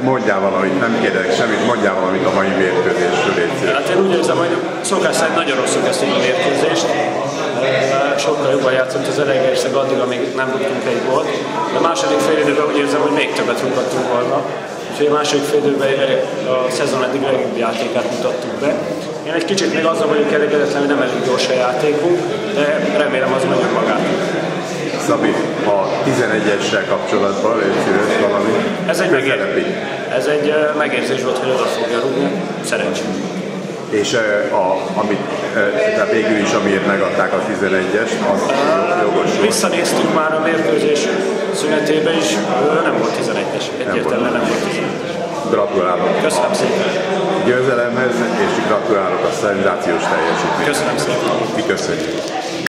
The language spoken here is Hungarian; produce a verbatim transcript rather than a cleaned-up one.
mondjál valamit, nem kérdezek semmit, mondjál valamit a mai mérkőzésről, légy szíves. Hát én úgy érzem, hogy szokás szerint nagyon rosszul kezdtünk a mérkőzést. Sokkal jobban játszott az Zalaegerszeg addig, amíg nem rúgtunk egy gólt. De a második fél időben úgy érzem, hogy még többet rúghattunk volna. Úgyhogy a második fél időben a szezon eddig legjobb játékát mutattuk be. Én egy kicsit még azzal vagyok elégedetlen, hogy nem elég gyors a játékunk, de remélem az megy magát. Szabi, a tizenegyessel kapcsolatban légy szíves valami. Ez egy, megér... Ez egy megérzés volt, hogy oda fogja rúgni. Szerencsém. És a, amit, de végül is amiért megadták a tizenegyest, az jogos. Visszanéztük már a mérkőzés szünetében is, nem volt tizenegyes. Egyértelműen nem volt tizenegyes. Gratulálok. Köszönöm szépen. Győzelemhez, és gratulálok a szenzációs teljesítményhez. Köszönöm szépen. Mi köszönjük.